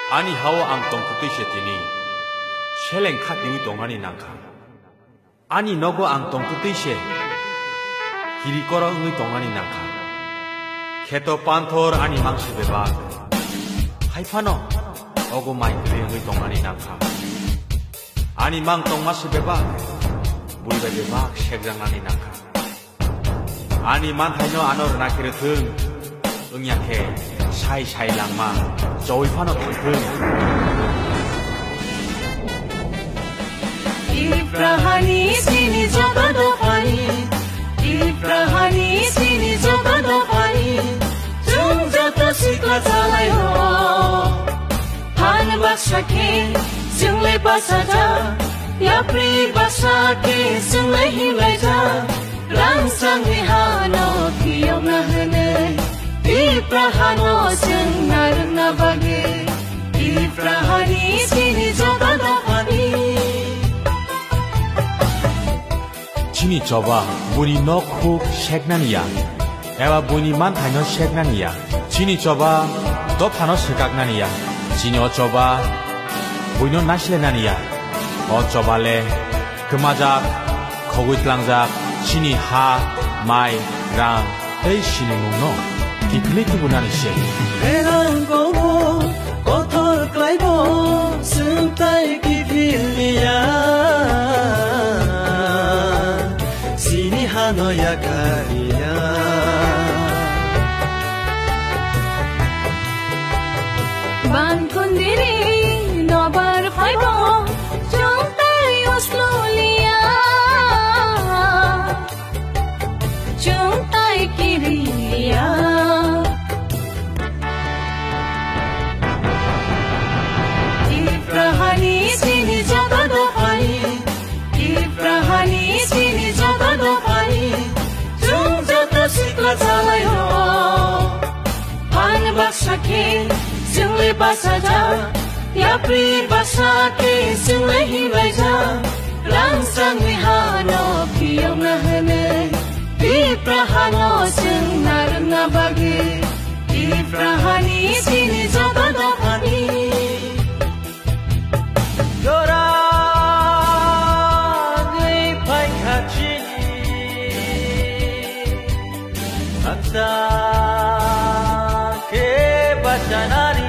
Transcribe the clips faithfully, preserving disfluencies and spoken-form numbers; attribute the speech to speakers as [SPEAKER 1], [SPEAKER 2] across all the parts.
[SPEAKER 1] 아니 하오 앙똥 그뜻이었더니 쉘랭 카디우 동안이 난가 아니 너고 앙똥 그뜻이 길이 걸어 응의 동안이 난가 개또 반토르 아니 망시베바 하이파노 어고 마이크의 응의 동안이 난가 아니 망똥 마시베바 물베베바 셰그랑안이 난가 아니 만타이노 아노르 나키르 등 응약해 샤이샤이 랑마 저위 파노 등
[SPEAKER 2] Ibrahani sini jogado pani Ibrahani sini jogado pani Jung joto sikla jalai ho Han baksa ke jung le basa ja Yapri basa ke jung le hilai ja Rang sang ni hano kiyong na hane Ibrahano jung narang na bagi Ibrahani sini jogado pani
[SPEAKER 1] 진이 좁아 문이 넣고 색난이야 에와 문이만 다녀 색난이야 진이 좁아 또 파노 색각난이야 진이 어쩌봐 문이 나실래난이야 어쩌발래 그마작 거구이틀랑작 진이 하 마이 랑 에이시네 묵노 기클리트 분하는 시
[SPEAKER 3] 에랑 고모 꼬털 클라이보 승타이 기필리야 너야 가리야
[SPEAKER 2] Bankundiri nobar faibo Jungtai oslulia Jungtai kiriya Ibrahani sini jogado pani Ibrahani sini jogado pani Jung joto sikla jalai ho Han baksa ke jung le basa ja Yapri basa ke jung le hilai ja Rang sang ni hano kiyong na hane Ibrahano jung narang na bagi Ibrahani sini jogado pani
[SPEAKER 3] ke bacanari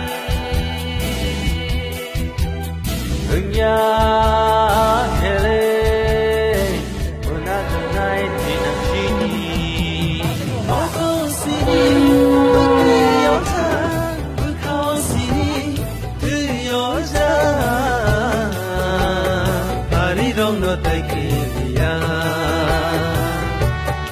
[SPEAKER 3] engya hele unatunai tinang sini oko sini bukyoja bukau sini tuyoja parirong no taikiriya